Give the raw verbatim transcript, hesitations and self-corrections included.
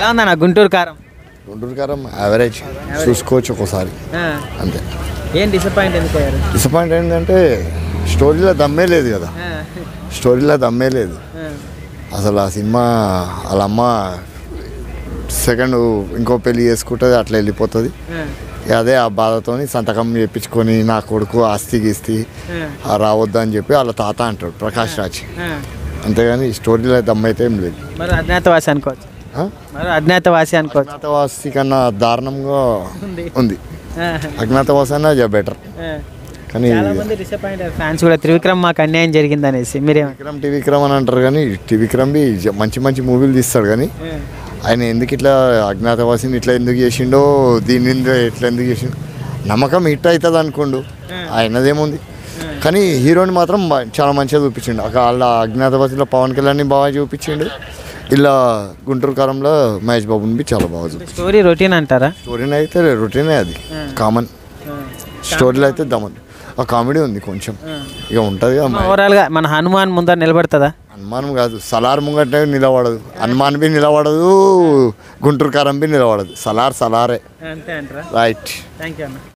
ఎలా ఉందన్న గుంటూరు కారం? గుంటూరు కారం యావరేజ్ చూసుకోవచ్చు ఒకసారి అంతే. ఏం డిసప్పాయింట్ ఎందుకు అయ్యారు? డిసప్పాయింట్ ఏంటంటే స్టోరీలో దమ్మే లేదు కదా, స్టోరీలో దమ్మే లేదు అసలు. ఆ సినిమా వాళ్ళ అమ్మ సెకండ్ ఇంకో పెళ్ళి చేసుకుంటుంది, అట్లా వెళ్ళిపోతుంది. అదే ఆ బాధతోని సంతకం చేయించుకొని నా కొడుకు ఆస్తి గీస్తి రావద్దు అని చెప్పి వాళ్ళ తాత అంటాడు ప్రకాష్ రాజ్. అంతేగాని స్టోరీలో దమ్మైతే ఏం లేదు. మరి అజ్ఞాతవాసి అనుకోవచ్చు, మరి అజ్ఞాతవాసి అనుకోవచ్చు. అజ్ఞాతవాసి కన్నా దారుణంగా ఉంది, అజ్ఞాతవాసి అన్నా బెటర్. కానీ ఫ్యాన్స్ కూడా త్రివిక్రమ్ మాకు అన్యాయం జరిగింది అనేసి మీరే విక్రమ్ త్రివిక్రమ్ అని అంటారు. కానీ త్రివిక్రమ్ బి మంచి మంచి మూవీలు తీస్తాడు. కానీ ఆయన ఎందుకు ఇట్లా అజ్ఞాతవాసిని ఇట్లా ఎందుకు చేసిండో, దీని ఇట్లా ఎందుకు చేసిండో, నమ్మకం హిట్ అవుతుంది అనుకోండు, ఆయనదేముంది. కానీ హీరోని మాత్రం చాలా మంచిగా చూపించిండు. వాళ్ళ అజ్ఞాతవాసిలో పవన్ కళ్యాణ్ని బాగా చూపించిండు, ఇలా గుంటూరు కారంలో మహేష్ బాబుని చాలా బాగా చూపించిండు. స్టోరీ రొటీన్ అంటారా? స్టోరీని అయితే రొటీనే, అది కామన్. స్టోరీలో అయితే దమన్ ఆ కామెడీ ఉంది కొంచెం, ఇక ఉంటుంది. ఓవరాల్గా మన హనుమాన్ ముందర నిలబడుతుందా? హనుమాన్ కాదు, సలార్ ముంగట నిలబడదు. హనుమాన్ బి నిలబడదు, గుంటూరు కారం బి నిలబడదు. సలార్ సలారే. అంతే అంటారా? రైట్. థ్యాంక్ యూ అన్న.